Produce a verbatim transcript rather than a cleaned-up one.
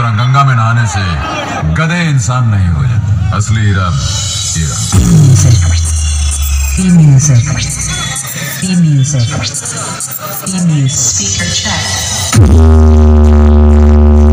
तरह गंगा में नहाने से गधे इंसान नहीं हो जाते। असली हीरा हीरा। E-music. E-music. E-music. Speaker check.